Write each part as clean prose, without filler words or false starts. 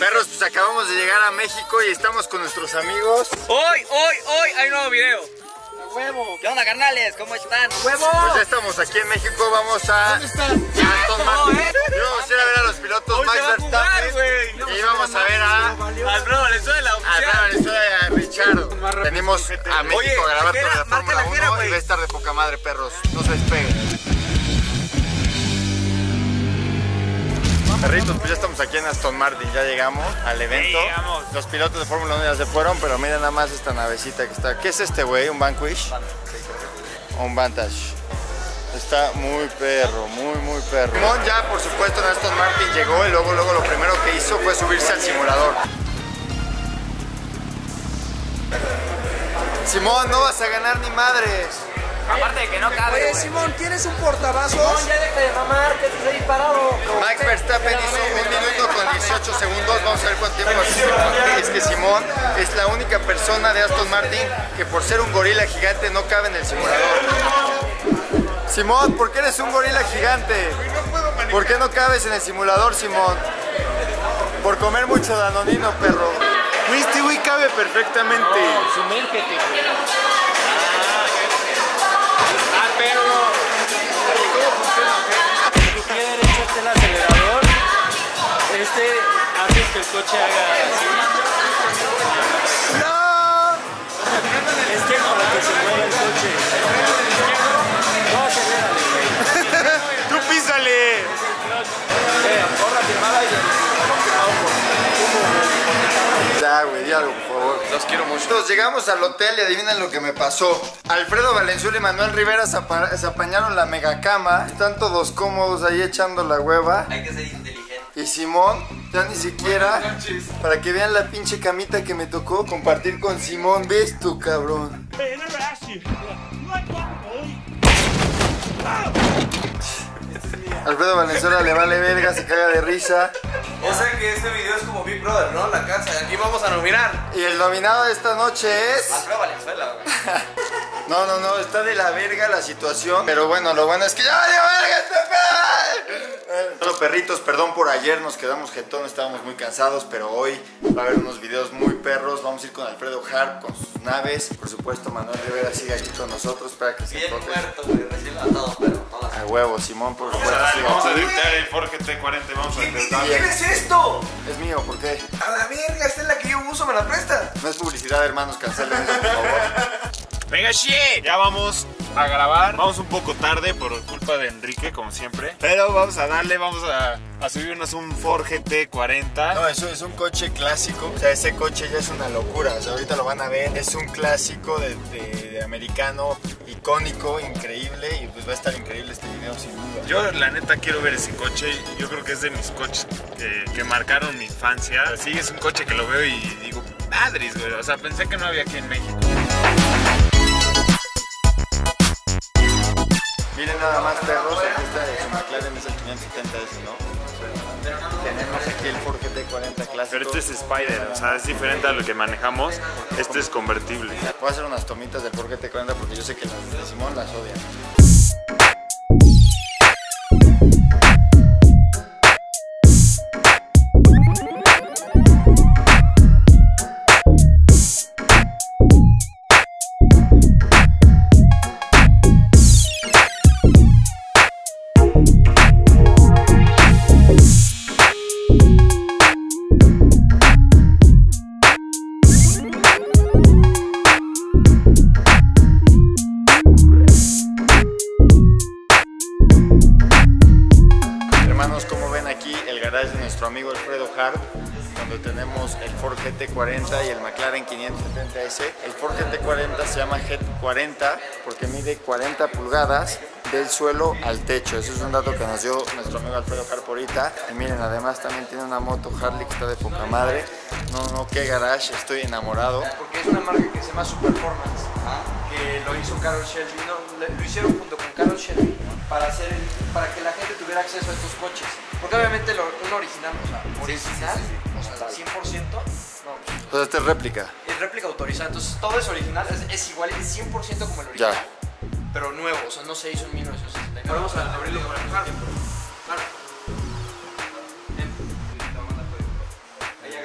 Perros, pues acabamos de llegar a México y estamos con nuestros amigos. Hoy hay un nuevo video. ¡Huevo! ¿Qué onda, carnales? ¿Cómo están? ¡Huevo! Pues ya estamos aquí en México, vamos a Aston Martin. Y vamos a ir a ver a los pilotos Max Verstappen. Y vamos a ver a Alfredo Valenzuela, a Richard. Venimos a México a grabar con la Fórmula 1 y va a estar de poca madre, perros. No se despeguen. Perritos, pues ya estamos aquí en Aston Martin, ya llegamos al evento. Los pilotos de Fórmula 1 ya se fueron, pero miren nada más esta navecita que está. ¿Qué es este güey? ¿Un Vanquish? Un Vantage. Está muy perro, muy perro. Simón ya por supuesto en Aston Martin llegó y luego lo primero que hizo fue subirse al simulador. Simón, no vas a ganar ni madres. Aparte de que no cabe. Oye, Simón, ¿tienes un portavasos? Simón, ya deja de mamar, que te he disparado. Max Verstappen hizo 1 minuto con 18 segundos. Vamos a ver cuánto tiempo hace Simón. Es que Simón es la única persona de Aston Martin que por ser un gorila gigante no cabe en el simulador. Simón, ¿por qué eres un gorila gigante? ¿Por qué no cabes en el simulador, Simón? Por comer mucho danonino, perro. Este güey cabe perfectamente. Sumérgete. Pero Oye, ¿cómo funciona? Tu pie derecho está el acelerador. Haces que el coche haga así. ¡No! Para que se mueva el coche. No, acelérale, güey. ¡Tú písale! Porra firmada y confirmado por... Ya, güey, diálogo, por favor. los quiero mucho. Entonces llegamos al hotel y adivinen lo que me pasó. Alfredo Valenzuela y Manuel Rivera se apañaron la megacama. Están todos cómodos ahí echando la hueva. Hay que ser inteligente. Y Simón, ya ni siquiera, para que vean la pinche camita que me tocó compartir con Simón. ¿Ves tú, cabrón? Alfredo Valenzuela le vale verga, se caga de risa. O sea que este video es como Big Brother, ¿no? La casa. Aquí vamos a nominar. Y el nominado de esta noche es... Alfredo Valenzuela, güey. No, está de la verga la situación. Pero bueno, lo bueno es que ya valió verga este pedo. Bueno, perritos, perdón por ayer, nos quedamos jetón, estábamos muy cansados. Pero hoy va a haber unos videos muy perros. Vamos a ir con Alfredo Harp, con sus naves. Por supuesto, Manuel Rivera sigue aquí con nosotros para que se Bien enfoque. muerto, güey, recién levantado, pero todas. A huevo, Simón, por supuesto. Vamos a sigue aquí. dictar el Ford GT40 y vamos a intentar. ¿Quién es esto? Es mío, ¿por qué? A la verga, esta es la que yo uso, ¿me la presta? No es publicidad, hermanos, cancelen eso, por favor. Venga, shit. Ya vamos a grabar. Vamos un poco tarde por culpa de Enrique, como siempre. Pero vamos a darle, vamos a subirnos un Ford GT40. No, eso es un coche clásico. O sea, ese coche ya es una locura. O sea, ahorita lo van a ver. Es un clásico de americano, icónico, increíble. Y pues va a estar increíble este video, sin duda. Yo la neta quiero ver ese coche. Yo creo que es de mis coches que marcaron mi infancia. Sí, es un coche que lo veo y digo, madres, güey. O sea, pensé que no había aquí en México. Miren nada más, perros. Aquí está el McLaren, es el 570S, ¿no? Tenemos aquí el Ford GT40 clásico. Pero este es Spider, o sea, es diferente a lo que manejamos. Este es convertible. Voy a hacer unas tomitas del Ford GT40 porque yo sé que las de Simón las odian. De nuestro amigo Alfredo Harp, donde tenemos el Ford GT40 y el McLaren 570S. El Ford GT40 se llama GT40 porque mide 40 pulgadas del suelo al techo. Eso es un dato que nos dio nuestro amigo Alfredo Harp ahorita. Y miren, además también tiene una moto Harley que está de poca madre. No, qué garage, estoy enamorado. Porque es una marca que se llama Super Performance, que lo hizo Carroll Shelby, lo hicieron junto con Carroll Shelby para que la gente tuviera acceso a estos coches. Porque obviamente un original, o sea, o sea, 100%, no. Entonces esta es réplica. Es réplica autorizada, entonces todo es original, es igual, es 100% como el original. Ya. Pero nuevo, o sea, no se hizo en 1969. Podemos abrirlo para el tiempo. Claro.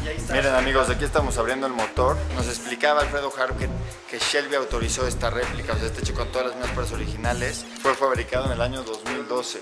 Miren amigos, aquí estamos abriendo el motor. Nos explicaba Alfredo Haro que Shelby autorizó esta réplica, o sea, este hecho con todas las mismas partes originales. Fue fabricado en el año 2012.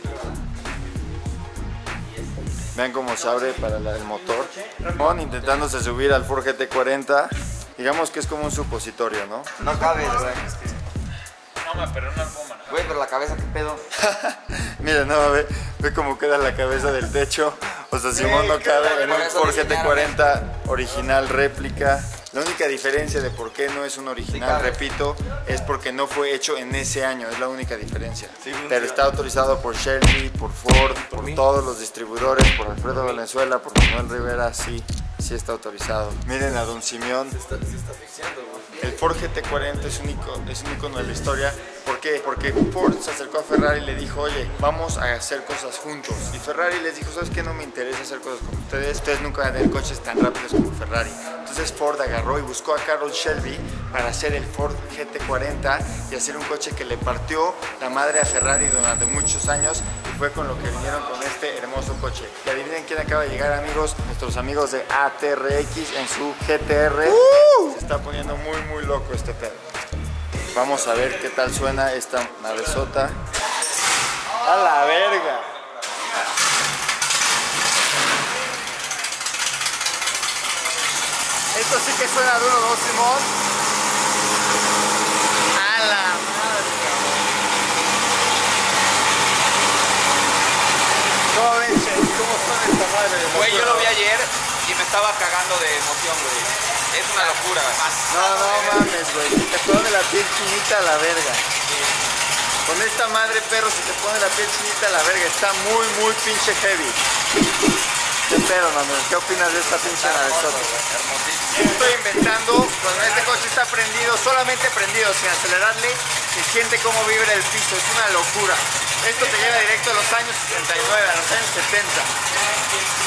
Vean cómo se abre para el motor. Van intentándose subir al Ford GT40. Digamos que es como un supositorio, ¿no? No cabe, güey. No, pero una goma. Güey, pero la cabeza, ¿qué pedo? Miren, no, ve cómo queda la cabeza del techo. O sea, Simón no cabe en un Ford GT40 original réplica. La única diferencia de por qué no es un original, repito, es porque no fue hecho en ese año, es la única diferencia. Pero está autorizado por Shelby, por Ford, por todos los distribuidores, por Alfredo Valenzuela, por Manuel Rivera, sí está autorizado. Miren a Don Simeón. Se está asfixiando, güey. El Ford GT40 es un icono de la historia. ¿Por qué? Porque Ford se acercó a Ferrari y le dijo, oye, vamos a hacer cosas juntos. Y Ferrari les dijo, ¿sabes qué? No me interesa hacer cosas con ustedes. Ustedes nunca van a tener coches tan rápidos como Ferrari. Entonces Ford agarró y buscó a Carroll Shelby para hacer el Ford GT40 y hacer un coche que le partió la madre a Ferrari durante muchos años. Y fue con lo que vinieron con este hermoso coche. Y adivinen quién acaba de llegar, amigos. Nuestros amigos de ATRX en su GTR. Se está poniendo muy loco este pedo. Vamos a ver qué tal suena esta navezota. ¡A la verga! Esto sí que suena duro, ¿no, Simón? ¡A la madre, cabrón! ¿Cómo ven, Che? ¿Cómo suena esta madre? Güey, yo lo vi ayer y me estaba cagando de emoción, güey. Es una locura. No mames, güey. Te pone la piel chinita a la verga. Con esta madre, perro, se te pone la piel chinita a la verga. Está muy pinche heavy. ¿Qué pedo, Manuel? ¿Qué opinas de esta pinche navezota? Hermosísimo. Estoy inventando, cuando este coche está prendido, solamente prendido, sin acelerarle, y siente cómo vibra el piso. Es una locura. Esto te lleva directo a los años 69, a los años 70.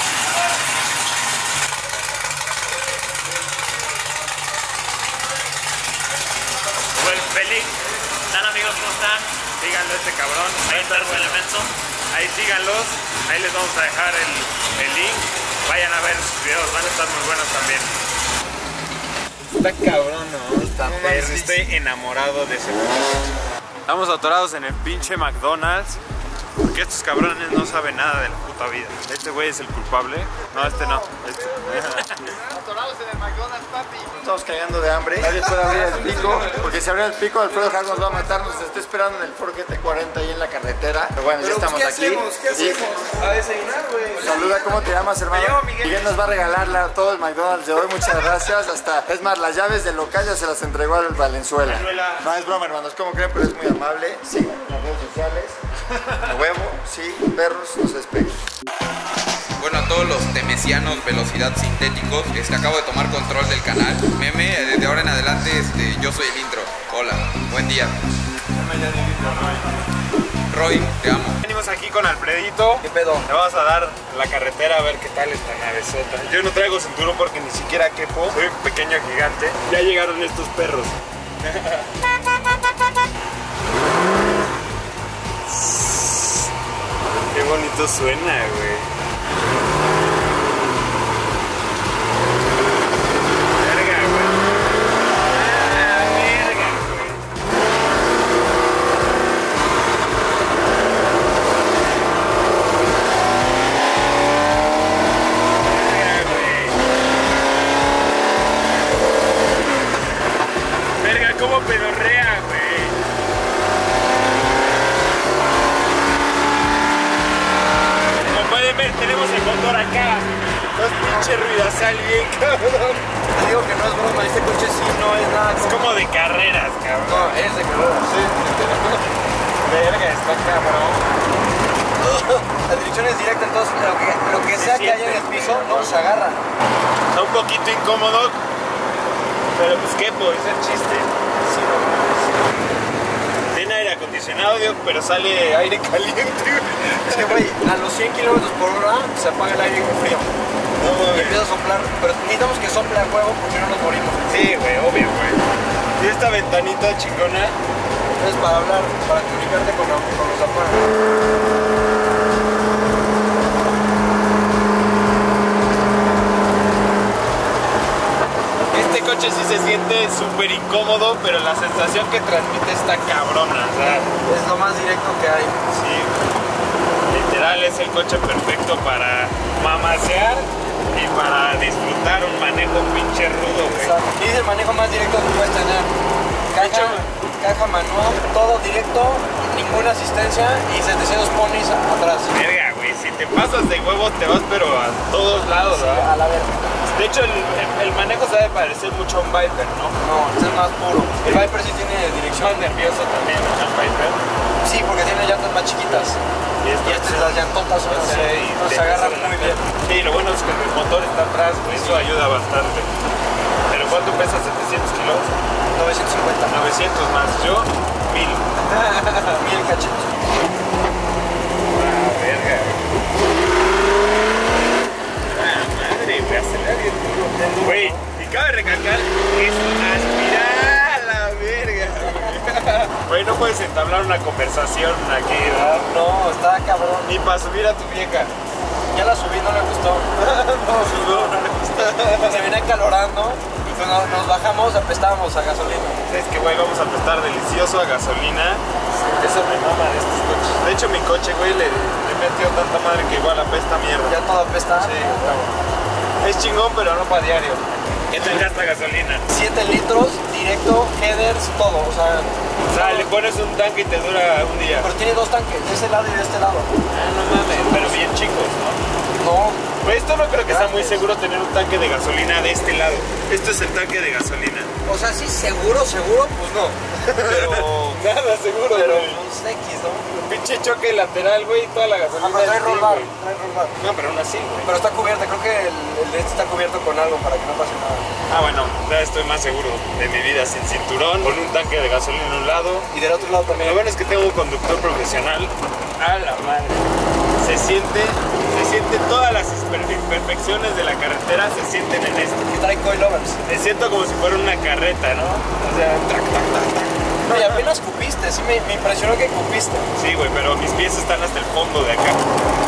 Pues Félix, ¿están amigos? ¿Cómo están? Síganlo a este cabrón, ahí está su elemento. Ahí síganlos, ahí les vamos a dejar el link. Vayan a ver sus videos, van a estar muy buenos también. Está cabrón, ¿no? Está perro, estoy enamorado de ese coche. Estamos atorados en el pinche McDonald's. Porque estos cabrones no saben nada de la puta vida. Este güey es el culpable. No, este no. Este. Atorados en el McDonald's, papi. Estamos cagando de hambre. Nadie puede abrir el pico. Porque si abre el pico, Alfredo Haro nos va a matar. Nos está esperando en el Ford GT40 ahí en la carretera. Pero bueno, ya estamos aquí. ¿Qué hacemos? A desayunar, güey. Saluda, ¿cómo te llamas, hermano? Me llamo Miguel. Miguel nos va a regalar todo el McDonald's de hoy. Muchas gracias. Es más, las llaves del local ya se las entregó al Valenzuela. No es broma, hermanos. Como creen, pero es muy amable. Sí, en las redes sociales. A huevo, sí, perros, no se despeguen. Bueno, a todos los temesianos velocidad sintéticos, acabo de tomar control del canal. Meme, desde ahora en adelante yo soy el intro. Hola, buen día. Roy, te amo. Venimos aquí con Alfredito. ¿Qué pedo? Le vamos a dar la carretera a ver qué tal esta navezota. Yo no traigo cinturón porque ni siquiera quepo. Soy un pequeño gigante. Ya llegaron estos perros. Qué bonito suena, güey. Verga, güey. Verga, güey. Verga, cómo pedorrea, güey. Tenemos el motor acá. Es pinche ruidazal bien, cabrón. Te digo que no es broma, este coche sí no es nada. Es como de carreras, cabrón. No, es de carreras. Sí. Verga, está cabrón. La dirección es directa, entonces lo que sea que haya en el piso no se agarra. Está un poquito incómodo, pero pues qué, pues es el chiste. Sí, no. Tiene aire acondicionado, digo, pero sale aire caliente. Es que, güey, a los 100 km por hora se apaga el aire con frío. Y empieza a soplar, pero necesitamos que sople a huevo porque no nos morimos. Sí, güey, obvio, güey. Y esta ventanita chingona es para hablar, para comunicarte con los afuera. siente súper incómodo, pero la sensación que transmite está cabrona, o sea, Es lo más directo que hay. sí, literal es el coche perfecto para mamasear y para disfrutar un manejo pinche rudo, güey. Y es el manejo más directo que puedes tener. Caja manual, todo directo, ninguna asistencia y 700 ponis atrás. Verga, güey, si te pasas de huevos te vas pero a todos lados, ¿verdad? A la verga. De hecho, el manejo se debe parecer mucho a un Viper, ¿no? No, este es más puro. El Viper sí tiene dirección. Más nervioso también, ¿no? El Viper. Sí, porque tiene llantas más chiquitas. Y estas las llantotas son así. Sí, Se agarran muy bien. Sí, lo bueno es que el motor está atrás, güey, eso ayuda bastante. Pero ¿cuánto pesa? 700 kilos. 950. 900 más, yo 1000. 1000 cachitos. Ah, verga. Ah, madre, güey, acelera bien duro. Güey, y cabe recalcar, es aspirar a la verga. Güey, no puedes entablar una conversación aquí, ¿verdad? No, está cabrón. Ni para subir a tu vieja. Ya la subí, no le gustó. no le gustó. Se viene acalorando y cuando nos bajamos apestábamos a gasolina. Es que, güey, vamos a apestar delicioso a gasolina. Eso me mama de estos coches. De hecho, mi coche, güey, le metió tanta madre que igual apesta mierda. Ya todo apesta. Sí, está bueno. Es chingón, pero no para diario. ¿Qué tal gasta gasolina? 7 litros, directo, headers, todo. O sea, Le pones un tanque y te dura un día. pero tiene 2 tanques, de ese lado y de este lado. No mames, pero bien chicos, ¿no? No, Pues esto no creo que sea muy seguro tener un tanque de gasolina de este lado. Esto es el tanque de gasolina. o sea, sí, seguro, pues no. Pero nada seguro, Pero güey. pues X, ¿no? Un pinche choque lateral, güey, y toda la gasolina. Pero trae es roll así, bar, güey. trae roll bar. No, pero aún así, güey. Pero está cubierta, creo que el de este está cubierto con algo para que no pase nada. Ah, bueno, ya estoy más seguro de mi vida sin cinturón, con un tanque de gasolina en un lado. Y del otro lado también. Lo bueno es que tengo un conductor profesional. A la madre. Se siente todas las imperfecciones de la carretera se sienten en esto. Que trae coilovers. Me siento como si fuera una carreta, ¿no? O sea, tac, tac, tac, tac. No, y apenas cupiste, sí me impresionó que cupiste. Sí, güey, pero mis pies están hasta el fondo de acá.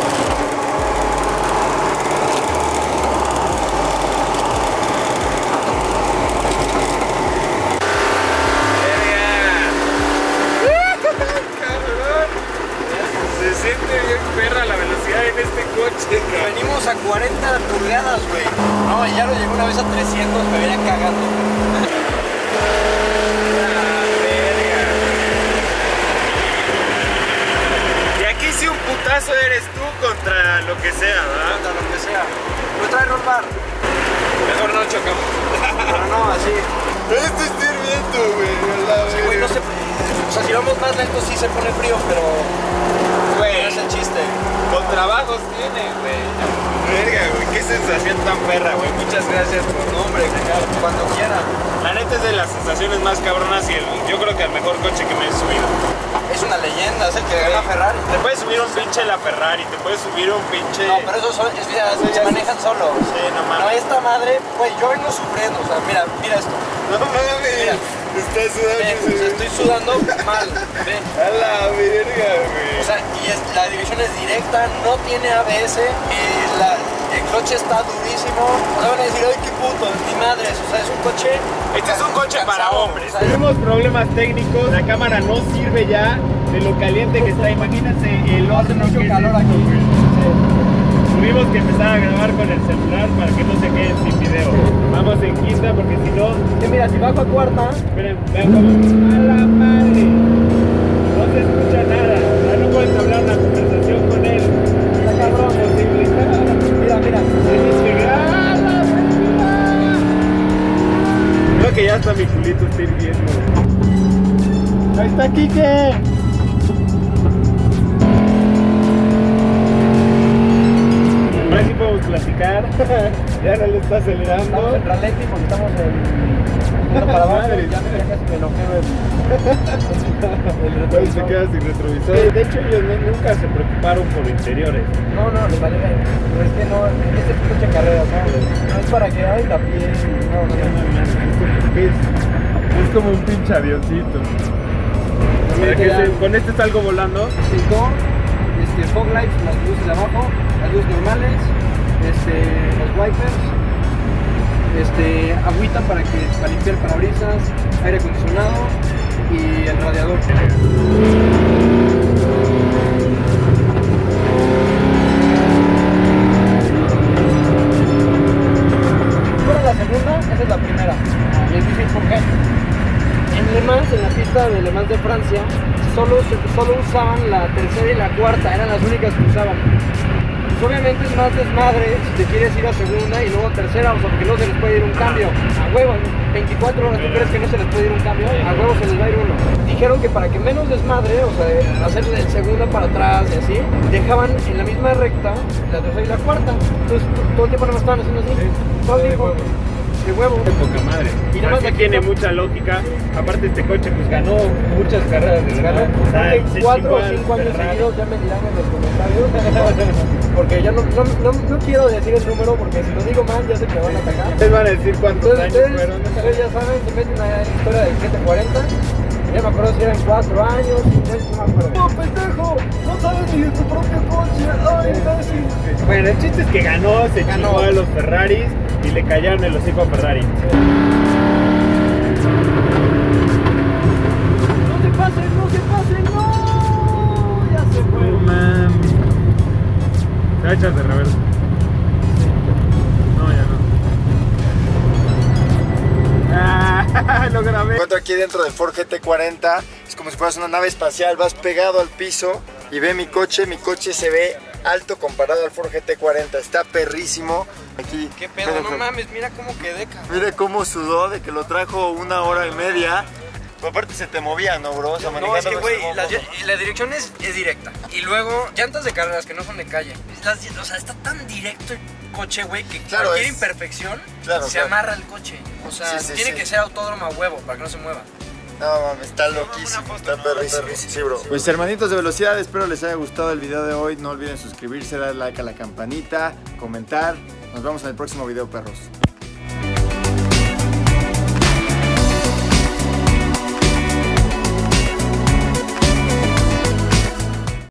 Se siente bien perra la velocidad en este coche, cabrón. Venimos a 40 pulgadas, güey. No, y ya lo llegué una vez a 300, me venía cagando. Y aquí sí un putazo eres tú contra lo que sea, ¿verdad? Contra lo que sea. Pero trae roll bar. Mejor no chocamos. Pero no, así. Esto está hirviendo, güey. Sí, güey, no se... O sea, si vamos más lento sí se pone frío, pero... Güey, No es el chiste. con trabajos tiene, güey. Verga, güey, qué sensación tan perra, güey. Muchas gracias por No, hombre, cuando quiera. La neta es de las sensaciones más cabronas y yo creo que el mejor coche que me he subido. Es una leyenda, es el que gana Ferrari. Te puedes subir un pinche la Ferrari, te puedes subir un pinche... No, pero eso se manejan solos. Sí, no mames. No, esta madre, güey, yo vengo sufriendo, o sea, mira esto. No mames, estás sudando. Ven, o sea, estoy sudando mal, ven. A la verga, güey. O sea, la dirección es directa, no tiene ABS, el coche está durísimo. O sea, van a decir, ay, qué puto, ni madres, o sea, es un coche... Este es un coche para cansado, hombres. o sea, Tenemos problemas técnicos, la cámara no sirve ya de lo caliente que está. Imagínense el hace horno mucho que calor es aquí. esto. Tuvimos que empezar a grabar con el celular para que no se queden sin video. Vamos en quinta porque si no... Que mira, si bajo a cuarta, Esperen, vean cómo... ¡A la madre! No se escucha nada, ya no puedes hablar una conversación con él. está cabrón. Imposible. Mira. Tienes que grabar. Creo que ya hasta mi culito está hirviendo. ¡Ahí está Kike! Ahora sí podemos platicar. Ya no le está acelerando. Estamos en ralenti porque estamos en... para abajo, Madre. ya casi me enojé el Ahí se retrovisor. queda sin retrovisor. De hecho, ellos nunca se preocuparon por interiores. No, les vale ver. Pero es que no, este es coche carreras, ¿no? No es para que, ay, la piel, no. Es como un pinche avioncito. Para que con este salgo volando. Cinco, fog lights, las luces de abajo, las luces normales, los wipers, agüita para limpiar parabrisas, aire acondicionado y el radiador. Fuera la segunda, esa es la primera. Les dije por qué. En Le Mans, en la pista de Le Mans de Francia, solo usaban la tercera y la cuarta, eran las únicas que usaban. Pues obviamente es más desmadre si te quieres ir a segunda y luego a tercera, o sea, porque no se les puede ir un cambio. A huevo, 24 horas, ¿tú crees que no se les puede ir un cambio? A huevo se les va a ir uno. Dijeron que para que menos desmadre, o sea, hacerle el segunda para atrás y así, dejaban en la misma recta la tercera y la cuarta. Entonces todo el tiempo no me estaban haciendo así. Todo el tiempo. De huevo. De poca madre. Y nada más Así aquí tiene mucha lógica. Aparte este coche pues ganó muchas carreras de ganó verdad. 4 o 5 años seguidos, ya me dirán en los comentarios. Porque ya no quiero decir el número porque si lo digo mal ya sé que me van a atacar. Ustedes van a decir cuántos años fueron. Ustedes ya saben, se meten a la historia del 740. Ya me acuerdo si eran 4 años, 5 no me acuerdo. ¡No, pendejo! ¡No sabes ni de tu propio coche! ¡Ay, imbécil! Bueno, el chiste es que ganó, se chingó a los Ferraris y le callaron el hocico a Ferrari. ¡No se pasen, no se pasen! ¡No! Ya se fue. No mames. Se va a echar de reversa. No, ya no. Lo grabé. Me encuentro aquí dentro del Ford GT40, es como si fueras una nave espacial, vas pegado al piso y ve mi coche se ve alto comparado al Ford GT40, está perrísimo. Aquí, ¿Qué pedo? No mames, mira cómo quedé, cabrón. Mire cómo sudó de que lo trajo 1 hora y media. Pero aparte se te movía, ¿no, bro? O sea, No, es que, güey, la dirección es directa. Y luego, llantas de carreras que no son de calle. O sea, está tan directo el coche, güey, que claro, cualquier imperfección se amarra al coche. O sea, tiene que ser autódromo a huevo para que no se mueva. No mames, está loquísimo, está perrísimo. Sí, bro. Pues hermanitos de velocidad, espero les haya gustado el video de hoy. No olviden suscribirse, dar like a la campanita, comentar. Nos vemos en el próximo video, perros.